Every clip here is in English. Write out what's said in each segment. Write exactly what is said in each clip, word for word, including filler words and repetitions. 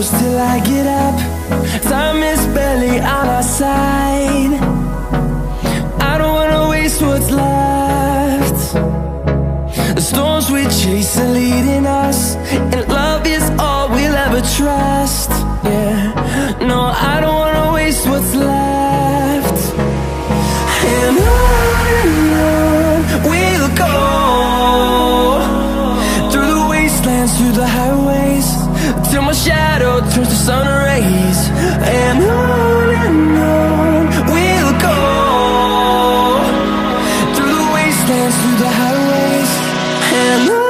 close till I get up. Time is barely on our side. I don't wanna waste what's left. The storms we chase are leading us, and love is all we'll ever trust. Yeah, no, I don't wanna waste what's left. And on and on we'll go, through the wastelands, through the highways, till my shadow turns to sun rays. And on and on we'll go, through the wastelands, through the highways, and on.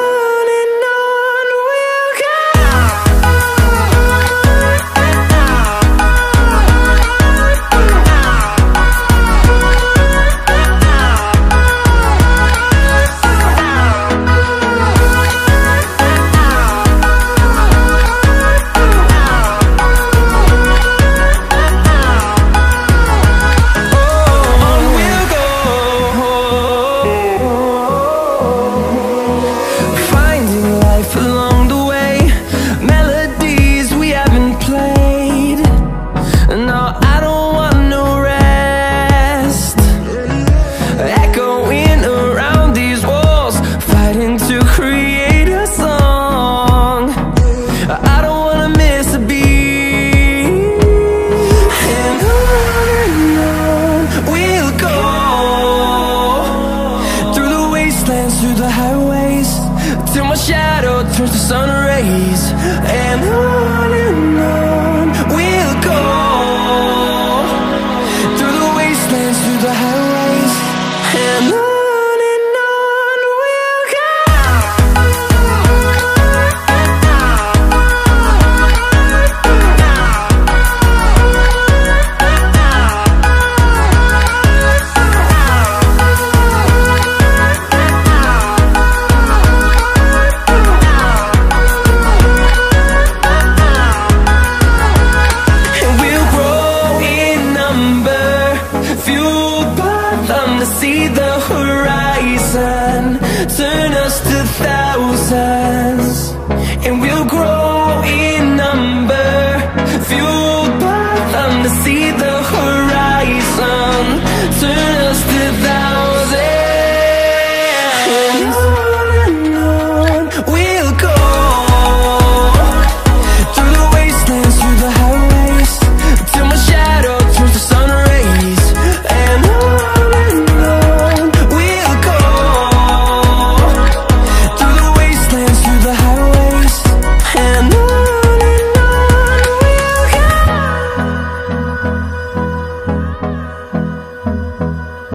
Through the highways, till my shadow turns to sun rays. And on and on we'll go, through the wastelands, through the highways, and on. See the horizon.